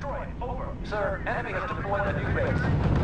destroyed. Over. Sir, enemy has deployed a new base.